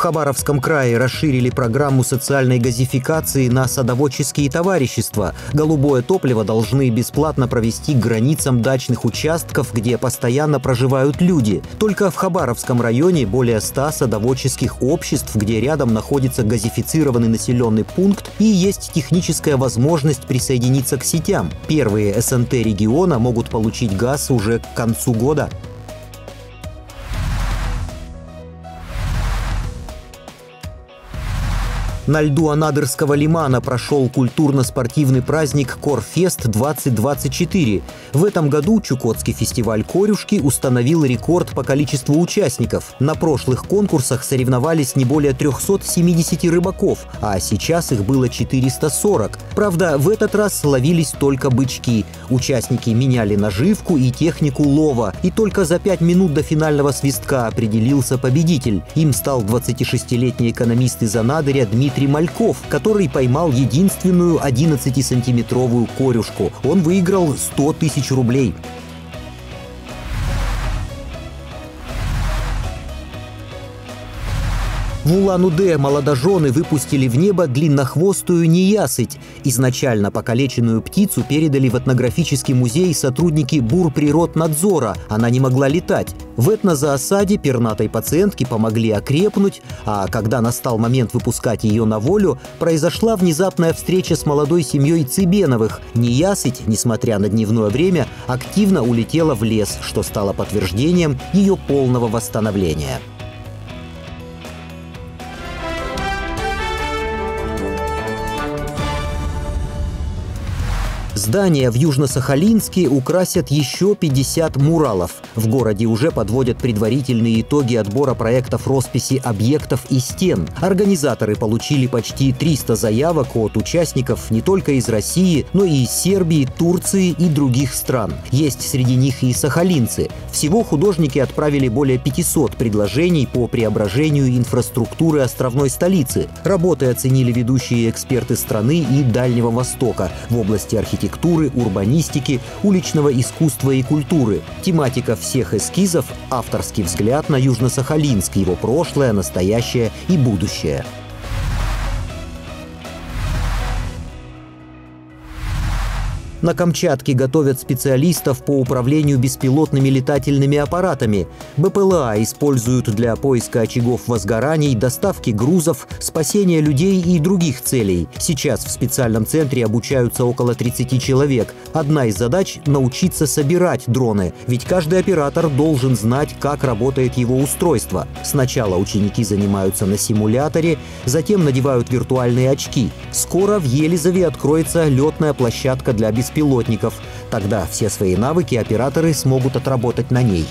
Хабаровском крае расширили программу социальной газификации на садоводческие товарищества. Голубое топливо должны бесплатно провести к границам дачных участков, где постоянно проживают люди. Только в Хабаровском районе более 100 садоводческих обществ, где рядом находится газифицированный населенный пункт и есть техническая возможность присоединиться к сетям. Первые СНТ региона могут получить газ уже к концу года. На льду Анадырского лимана прошел культурно-спортивный праздник «Корфест-2024». В этом году Чукотский фестиваль корюшки установил рекорд по количеству участников. На прошлых конкурсах соревновались не более 370 рыбаков, а сейчас их было 440. Правда, в этот раз ловились только бычки. Участники меняли наживку и технику лова. И только за 5 минут до финального свистка определился победитель. Им стал 26-летний экономист из Анадыря Дмитрий Мальков, который поймал единственную 11-сантиметровую корюшку. Он выиграл 100 тысяч рублей. В Улан-Удэ молодожены выпустили в небо длиннохвостую неясыть. Изначально покалеченную птицу передали в этнографический музей сотрудники Бурприроднадзора. Она не могла летать. В этнозоосаде пернатой пациентке помогли окрепнуть, а когда настал момент выпускать ее на волю, произошла внезапная встреча с молодой семьей Цыбеновых. Неясыть, несмотря на дневное время, активно улетела в лес, что стало подтверждением ее полного восстановления. Здания в Южно-Сахалинске украсят еще 50 муралов. В городе уже подводят предварительные итоги отбора проектов росписи объектов и стен. Организаторы получили почти 300 заявок от участников не только из России, но и из Сербии, Турции и других стран. Есть среди них и сахалинцы. Всего художники отправили более 500 предложений по преображению инфраструктуры островной столицы. Работы оценили ведущие эксперты страны и Дальнего Востока в области архитектуры, урбанистики, уличного искусства и культуры. Тематика всех эскизов – авторский взгляд на Южно-Сахалинск, его прошлое, настоящее и будущее. На Камчатке готовят специалистов по управлению беспилотными летательными аппаратами. БПЛА используют для поиска очагов возгораний, доставки грузов, спасения людей и других целей. Сейчас в специальном центре обучаются около 30 человек. Одна из задач – научиться собирать дроны, ведь каждый оператор должен знать, как работает его устройство. Сначала ученики занимаются на симуляторе, затем надевают виртуальные очки. Скоро в Елизове откроется летная площадка для беспилотников. Тогда все свои навыки операторы смогут отработать на ней.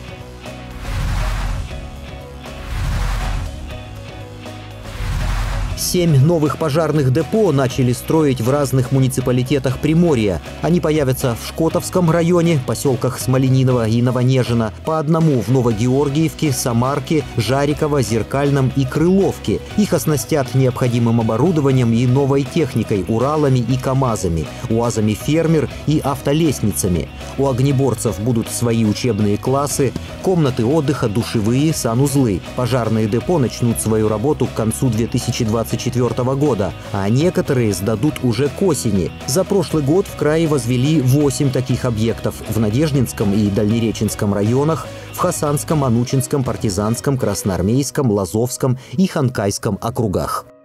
7 новых пожарных депо начали строить в разных муниципалитетах Приморья. Они появятся в Шкотовском районе, поселках Смолениново и Новонежино, по одному в Новогеоргиевке, Самарке, Жариково, Зеркальном и Крыловке. Их оснастят необходимым оборудованием и новой техникой, Уралами и КАМАЗами, УАЗами «Фермер» и автолестницами. У огнеборцев будут свои учебные классы, комнаты отдыха, душевые, санузлы. Пожарные депо начнут свою работу к концу 2024 года, а некоторые сдадут уже к осени. За прошлый год в крае возвели 8 таких объектов в Надеждинском и Дальнереченском районах, в Хасанском, Анучинском, Партизанском, Красноармейском, Лазовском и Ханкайском округах.